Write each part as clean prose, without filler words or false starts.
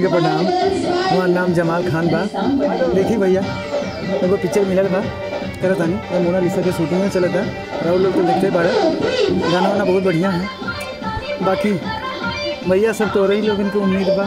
प्रणाम। हमार नाम जमाल खान बा। देखी भैया एगो पिक्चर मिलल बा करत तानी मोनालिसा के शूटिंग में चलता। राहुल लोग तो देखते बाड़ा, गाना वाना बहुत बढ़िया है। बाकी भैया सब तो रही लोगन के उम्मीद बा।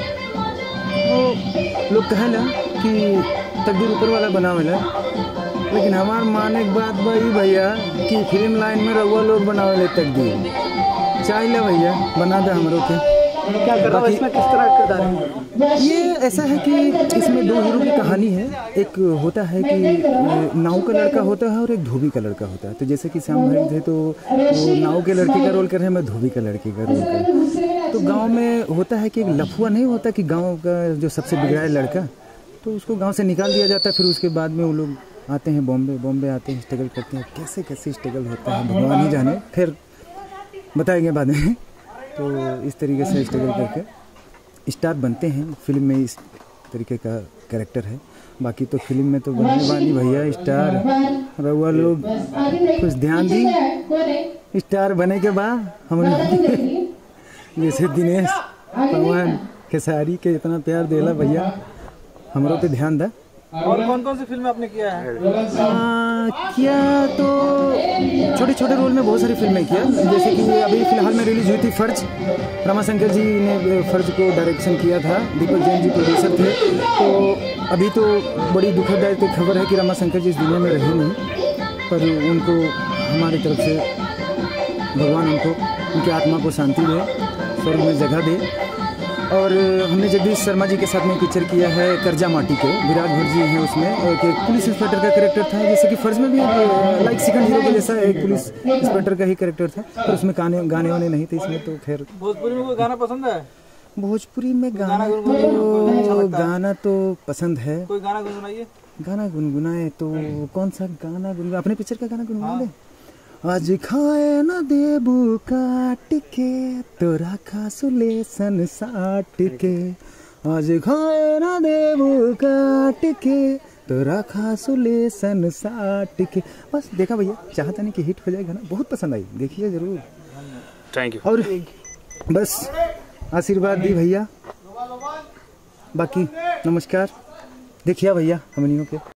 वो लोग कहेला कि तकदीर ऊपर वाला बनावेला, लेकिन हमार माने के बात बा ई भैया कि फिल्म लाइन में रहुआ लोग बनावेले तकदीर। चाहिए भैया बना दे हमरों के। क्या कर रहा है इसमें, किस तरह का किरदार है? ये ऐसा है कि इसमें दो हीरो की कहानी है। एक होता है कि नाव का लड़का होता है और एक धोबी का लड़का होता है। तो जैसे कि श्याम भाई थे तो वो नाव के लड़के का रोल कर रहे हैं, मैं धोबी का लड़के का रोल कर रहा हूँ। तो गांव में होता है कि एक लफुआ नहीं होता कि गांव का जो सबसे बिगड़ा लड़का, तो उसको गाँव से निकाल दिया जाता है। फिर उसके बाद में वो लोग आते हैं बॉम्बे आते हैं, स्ट्रगल करते हैं। कैसे कैसे स्ट्रगल होता है भगवान ही जाने, फिर बताएंगे बाद में। तो इस तरीके से स्ट्रगल करके स्टार बनते हैं। फिल्म में इस तरीके का कैरेक्टर है। बाकी तो फिल्म में तो बनने वाली भैया स्टार रहुआ लोग कुछ ध्यान दी। स्टार बने के बाद हम जैसे दिनेश पवन खेसारी के इतना प्यार देला भैया, हमरों पे ध्यान दा। और कौन कौन सी फिल्में आपने किया है? किया तो छोटे छोटे रोल में बहुत सारी फिल्में किया। जैसे कि अभी फिलहाल में रिलीज हुई थी फर्ज, रमाशंकर जी ने फर्ज को डायरेक्शन किया था, दीपक जैन जी प्रोड्यूसर थे। तो अभी तो बड़ी दुखदायक खबर है कि रमाशंकर जी इस दुनिया में रहे नहीं, पर उनको हमारी तरफ से भगवान उनकी आत्मा को शांति दे, स्वर्ग में जगह दे। और हमने जगदीश शर्मा जी के साथ में पिक्चर किया है कर्जा माटी के, विराट भट्ट जी हैं उसमें। और एक पुलिस इंस्पेक्टर का कैरेक्टर था, जैसे कि फर्ज में भी लाइक सेकंड हीरो के जैसा एक पुलिस इंस्पेक्टर का ही कैरेक्टर था, पर उसमें गाने वाने नहीं थे इसमें। तो खैर भोजपुरी में कोई गाना पसंद है? भोजपुरी में गाना तो पसंद है। कोई गाना गुनगुनाइए। गाना गुनगुनाए तो कौन सा गाना गुनगुना? अपने पिक्चर का गाना गुनगुना दे। आज खाए न देबू काट के तोरा खासुले सन साट के, आज खाए न देबू काट के तोरा खासुले सन साट के। बस देखा भैया, चाहता नहीं कि हिट हो जाए गाना, बहुत पसंद आई, देखिए जरूर। Thank you. और बस आशीर्वाद दी भैया, बाकी नमस्कार। देखिए भैया हमनियों के